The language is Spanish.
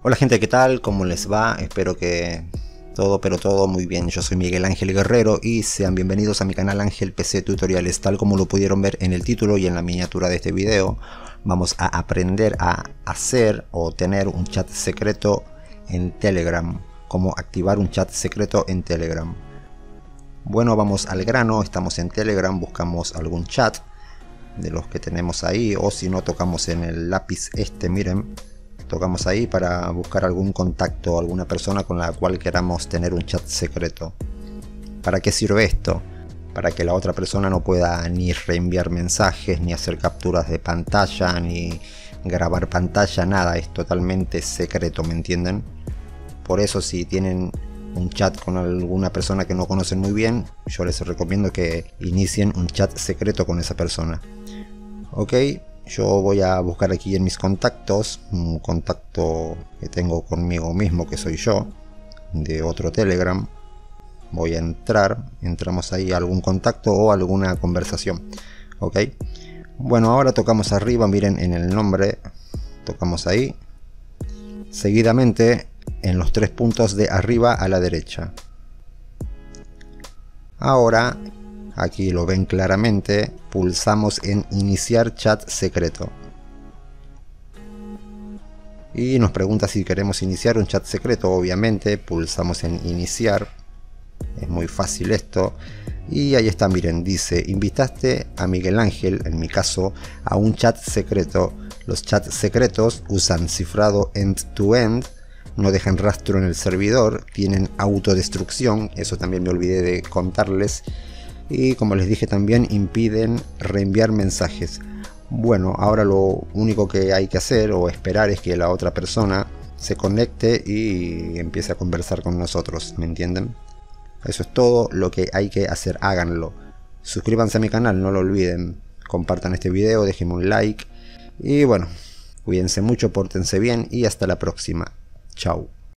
Hola gente, ¿qué tal? ¿Cómo les va? Espero que todo, pero todo muy bien. Yo soy Miguel Ángel Guerrero y sean bienvenidos a mi canal Ángel PC Tutoriales. Tal como lo pudieron ver en el título y en la miniatura de este video, vamos a aprender a hacer o tener un chat secreto en Telegram. Cómo activar un chat secreto en Telegram. Bueno, vamos al grano. Estamos en Telegram, buscamos algún chat de los que tenemos ahí, o si no, tocamos en el lápiz miren. Tocamos ahí para buscar algún contacto, alguna persona con la cual queramos tener un chat secreto. ¿Para qué sirve esto? Para que la otra persona no pueda ni reenviar mensajes, ni hacer capturas de pantalla, ni grabar pantalla, nada, es totalmente secreto, ¿me entienden? Por eso, si tienen un chat con alguna persona que no conocen muy bien, yo les recomiendo que inicien un chat secreto con esa persona. Ok. Yo voy a buscar aquí en mis contactos un contacto que tengo conmigo mismo, que soy yo, de otro Telegram. Voy a entramos ahí a algún contacto o alguna conversación. Ok. Bueno, ahora tocamos arriba, miren en el nombre, tocamos ahí. Seguidamente en los tres puntos de arriba a la derecha. Ahora, aquí lo ven claramente, pulsamos en iniciar chat secreto. Y nos pregunta si queremos iniciar un chat secreto. Obviamente pulsamos en iniciar. Es muy fácil esto. Y ahí está, miren, dice: invitaste a Miguel Ángel, en mi caso, a un chat secreto. Los chats secretos usan cifrado end-to-end. No dejan rastro en el servidor. Tienen autodestrucción. Eso también me olvidé de contarles. Y como les dije también, impiden reenviar mensajes. Bueno, ahora lo único que hay que hacer o esperar es que la otra persona se conecte y empiece a conversar con nosotros, ¿me entienden? Eso es todo lo que hay que hacer, háganlo. Suscríbanse a mi canal, no lo olviden. Compartan este video, déjenme un like. Y bueno, cuídense mucho, pórtense bien y hasta la próxima. Chao.